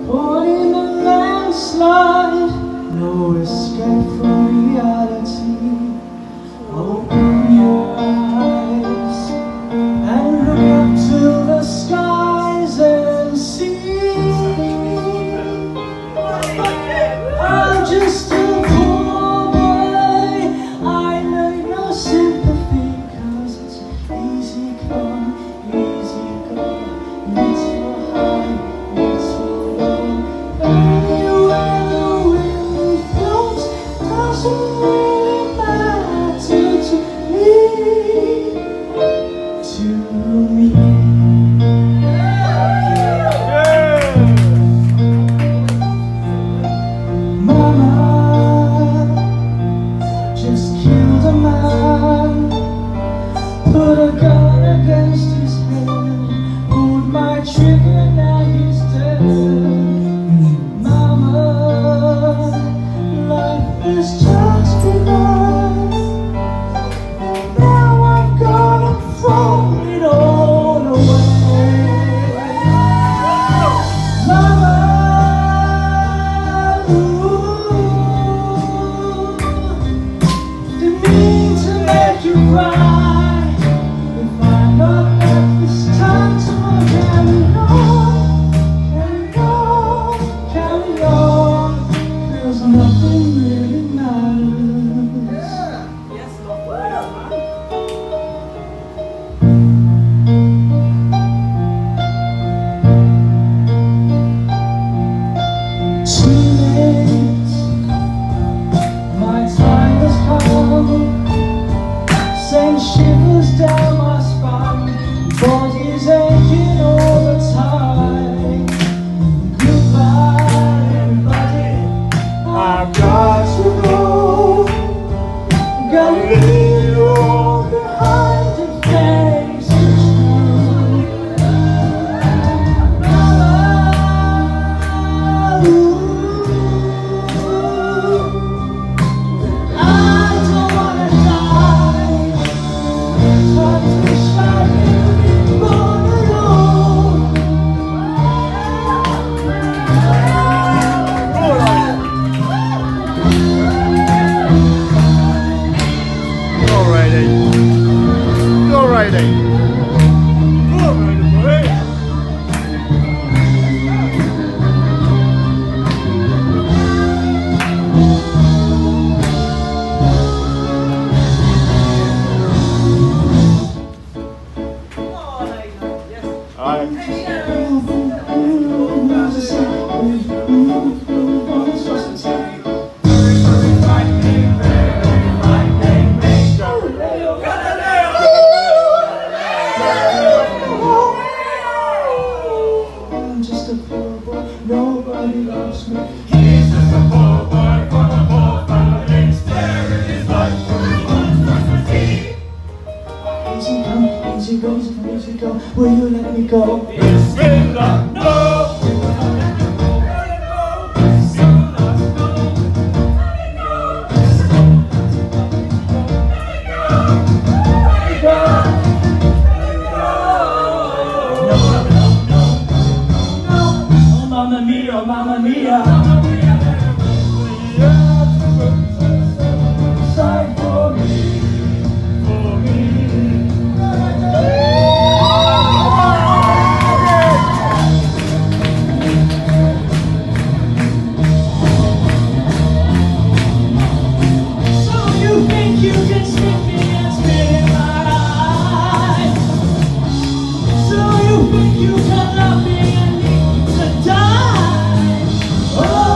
Caught in a landslide, no escape from reality. Open your eyes and look up to the skies and see. I'm just a poor boy, I need no sympathy, 'cause it's easy come, easy go, it's for high, it's for low. Anywhere the wind flows doesn't really matter to me, to me. Just killed a man, put a gun against his head, pulled my trigger, now he's dead. Mama, life has just begun, now I've gotta throw it all away. Mama, you cry. If I'm not at this time tomorrow, carry on, carry on, carry on, 'cause nothing really matters. Yes, too late, my time has come. Send shivers down my spine, body's aching all the time. Goodbye everybody, I've got to go. Gotta leave you all behind and face the truth. Nobody loves me. He's just a poor boy from a poor family, staring his life through monstrosity. Easy come, easy go, easy go. Will you let me go? Bismillah, no. Mamma mia, mamma mia. Sigh for me, for me. So you think you can spit me and spit in my eye? So you think you can love me and leave to die? Oh,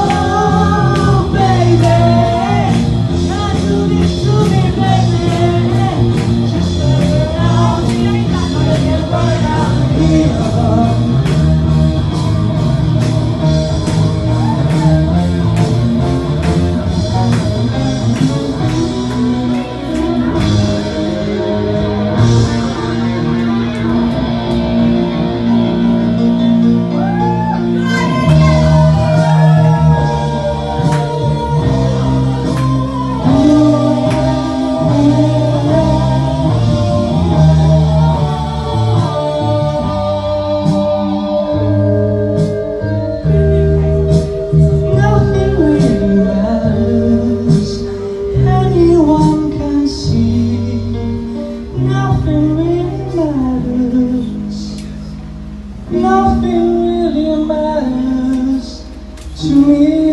really matters. Nothing really matters to me.